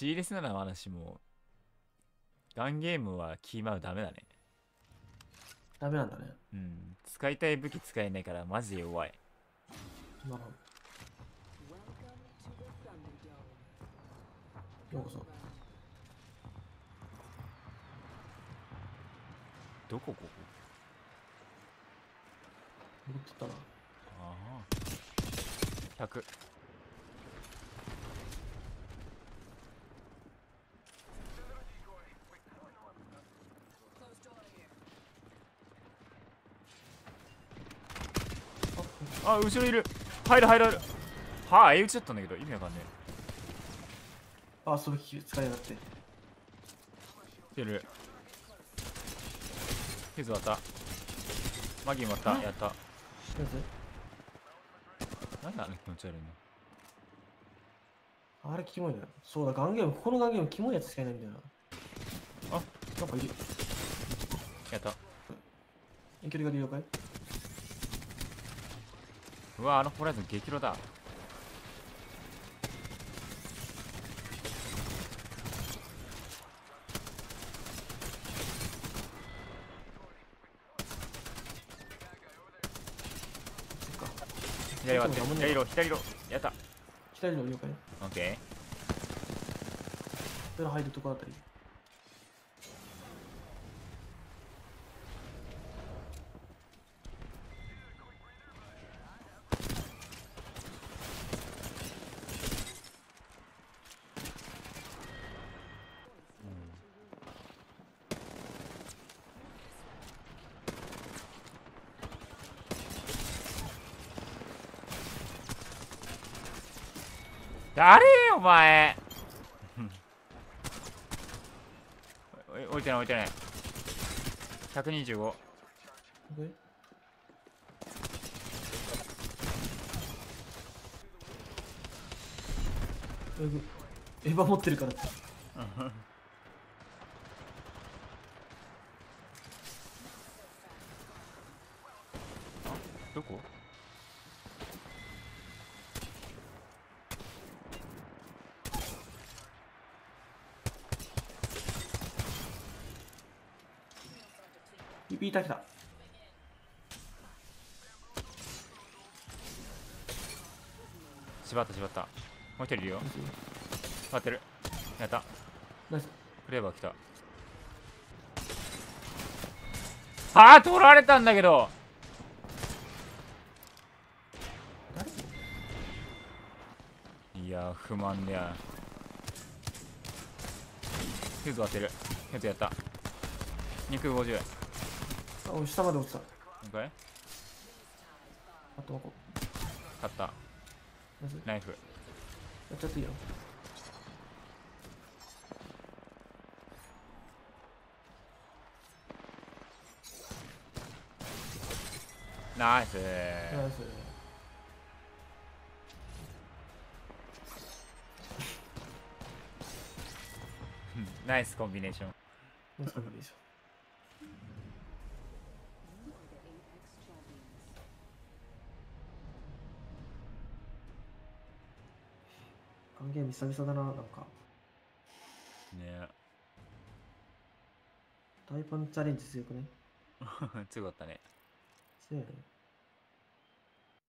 CS なら話も、ガンゲームはキーマウダメだね。 ダメなんだね。 うん。使いたい武器使えないからマジで弱い。 なるほど。ようこそ。 どこここ。 戻ってったな。 ああ。100。あ、後ろいる。入る。はあ、相打ちだったんだけど、意味わかんねあ、その機器使いやがって。 え。出る。フェズ割った。マギー割った。やった。 なんでなんであの気持ち悪いの。 あれキモいな。そうだ、ガンゲーム、ここのガンゲームキモいやつしかいないんだよな。 あ、 なんかいる。 やった。 遠距離が了解。 うわ、あのホライゾン激ロだ。 そっか。 左割って。左色。やった。 左の了解。 オッケそれ入るとこあたり。 ー。誰お前。置いてない。125。 でエヴァ持ってるからって。 どこ。 リピーター来た。 縛った。もう一人いるよ。待ってる。やった。 ナイス。 クレーバー来た。ああ、取られたんだけど。 誰いや、不満だよ。フューズ当てる。フューズやった。250。 あ、俺下まで落ちた。 もう一回。 あと1個。 勝った。 ナイス。 ナイフ。 やっちゃっていいよ。 ナイス。 ナイス。 ナイスコンビネーション。 ナイスコンビネーション。ガンゲーム久々だな、なんか。 ね大パンチャレンジ強くね。 え。強かったね。 強いね。